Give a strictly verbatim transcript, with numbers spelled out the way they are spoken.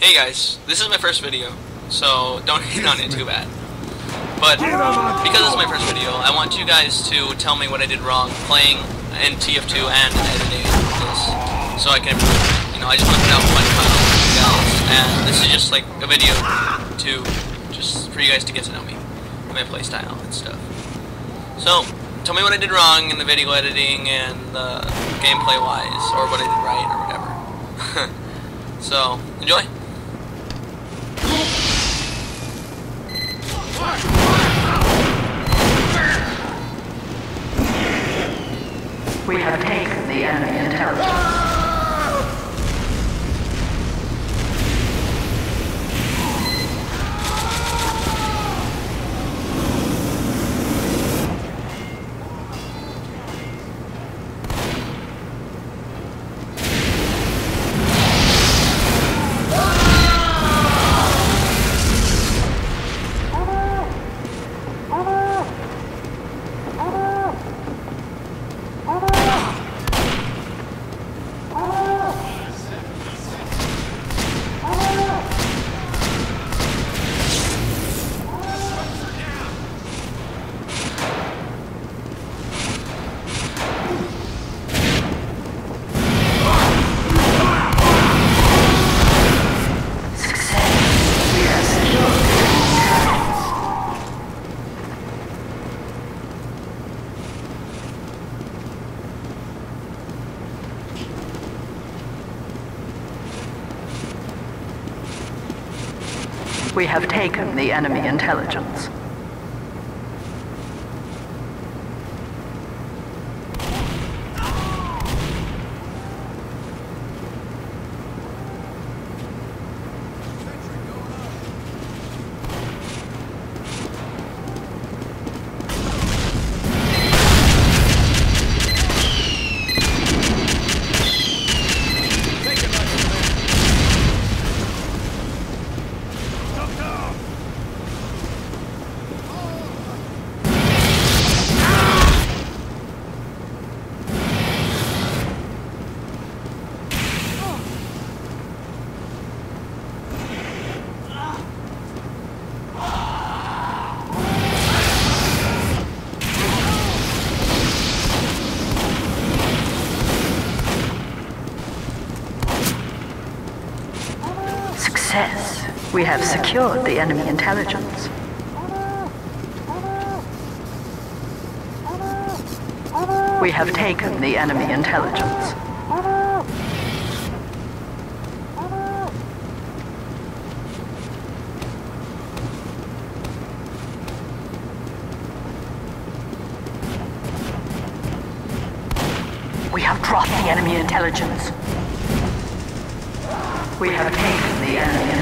Hey guys, this is my first video, so don't hate on it too bad. But because it's my first video, I want you guys to tell me what I did wrong playing in T F two and in editing this, so I can improve it. You know, I just want to put out one file for you guys, and this is just like a video to just for you guys to get to know me and my playstyle and stuff. So tell me what I did wrong in the video editing and the gameplay wise, or what I did right, or whatever. So enjoy. We have taken the enemy intelligence. We have taken the enemy intelligence. Success. We have secured the enemy intelligence. We have taken the enemy intelligence. We have dropped the enemy intelligence. We have taken the enemy